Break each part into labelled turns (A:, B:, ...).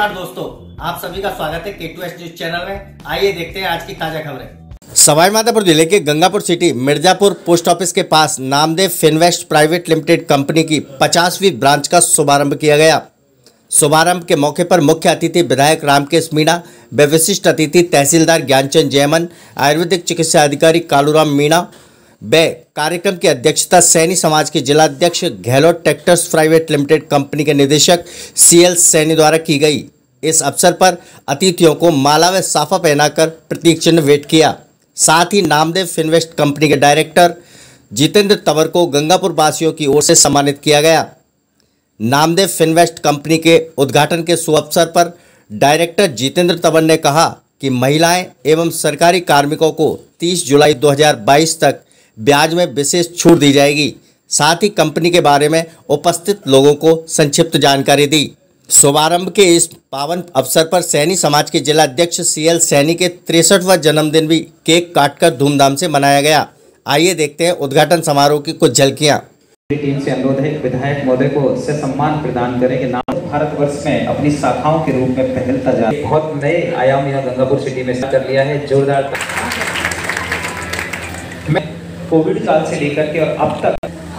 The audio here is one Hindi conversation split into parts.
A: नमस्कार दोस्तों, आप सभी का स्वागत है K2S न्यूज चैनल में। आइए देखते हैं आज की ताजा खबरें।
B: सवाईमाधोपुर जिले के Gangapur city Mirzapur post office के पास Namdev Finvest private limited company की 50वीं ब्रांच का शुभारंभ किया गया। शुभारंभ के मौके पर मुख्य अतिथि विधायक रामकेश मीणा व विशिष्ट अतिथि तहसीलदार ज्ञानचंद जयमन, आयुर्वेदिक चिकित्सा अधिकारी कालूराम मीणा व कार्यक्रम की अध्यक्षता सैनी समाज के जिलाध्यक्ष Gehlot tractors private limited company के निदेशक CL सैनी द्वारा की गई। इस अवसर पर अतिथियों को माला व साफा पहनाकर प्रतीक चिन्ह भेंट किया। साथ ही नामदेव फिनवेस्ट कंपनी के डायरेक्टर जितेंद्र तंवर को गंगापुर वासियों की ओर से सम्मानित किया गया। नामदेव फिनवेस्ट कंपनी के उद्घाटन के शुभ अवसर पर डायरेक्टर जितेंद्र तंवर ने कहा कि महिलाएं एवं सरकारी कार्मिकों को 30 जुलाई 2022 तक ब्याज में विशेष छूट दी जाएगी। साथ ही कंपनी के बारे में उपस्थित लोगों को संक्षिप्त जानकारी दी। शुभारंभ के इस पावन अवसर पर सैनी समाज के जिलाध्यक्ष CL सैनी के 63वां जन्मदिन भी केक काटकर धूमधाम से मनाया गया। आइए देखते हैं उद्घाटन समारोह की कुछ झलकियां।
C: टीम से अनुरोध है विधायक महोदय को से सम्मान प्रदान करें कि नाम भारतवर्ष में अपनी शाखाओं के रूप में फैलता जा रहा है। बहुत नए आयाम यहाँ गंगापुर सिटी में कर लिया है। जोरदार मैं कोविड काल से लेकर के और अब तक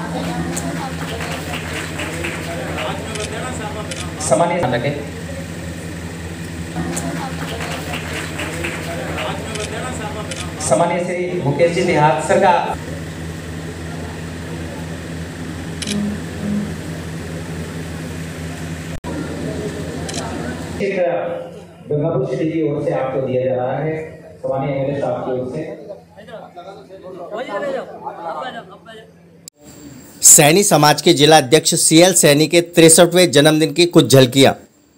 C: सामान्य रखें। सामान्य से मुकेश जी देहात सरकार गंगापुर सिटी की ओर से आपको दिया जा रहा है। सामान्य एमएलए साहब की ओर से
B: सैनी समाज के जिला अध्यक्ष CL सैनी के 63वें जन्मदिन की कुछ झलकियां।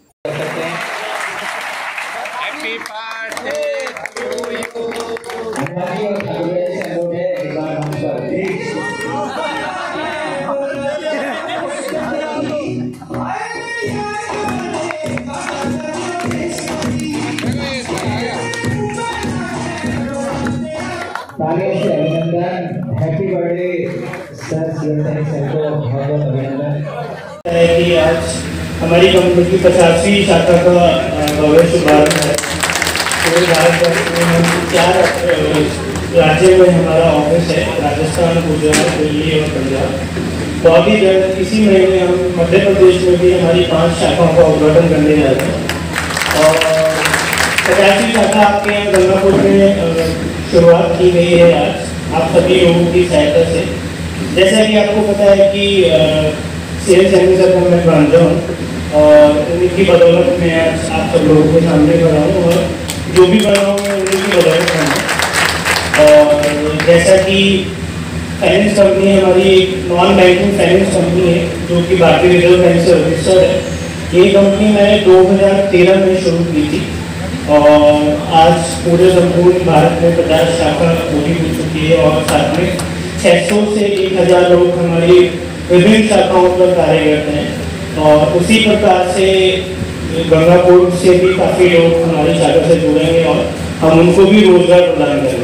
C: अभिनंदन, हैप्पी बर्थडे सर सर को बहुत अभिनंदन
D: है कि आज हमारी कंपनी की 50वीं शाखा का भव्य शुभारंभ है। पूरे भारतवर्ष में हम 4 राज्यों में हमारा ऑफिस है, राजस्थान, गुजरात, दिल्ली और पंजाब। तो अभी इसी महीने हम मध्य प्रदेश में भी हमारी 5 शाखाओं का उद्घाटन करने जा रहे हैं और 50वीं शाखा आपके यहाँ गंगापुर में शुरुआत की गई है आज आप सभी लोगों की सहायता से। जैसा कि आपको पता है कि CL सैनी सर का मैं भांजा हूँ और उनकी बदौलत मैं आज आप सब लोगों के सामने खड़ा हूँ और जो भी बना हूँ मैं उनकी बदौलत हूँ। और जैसा कि फाइनेंस कंपनी हमारी एक नॉन बैंकिंग फाइनेंस कंपनी है जो कि भारतीय रिजर्व बैंक से रजिस्टर्ड है। ये कंपनी मैंने 2013 में शुरू की थी और आज पूरे संपूर्ण भारत में 50 शाखा पूरी हो चुकी है और साथ में 600 से 1000 लोग हमारी विभिन्न शाखाओं पर कार्य करते हैं। और उसी प्रकार से गंगापुर से भी काफ़ी लोग हमारी शाखा से जुड़ेंगे और हम उनको भी रोजगार प्रदान करेंगे।